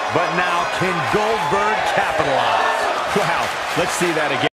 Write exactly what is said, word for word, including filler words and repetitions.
But now, can Goldberg capitalize? Wow, let's see that again.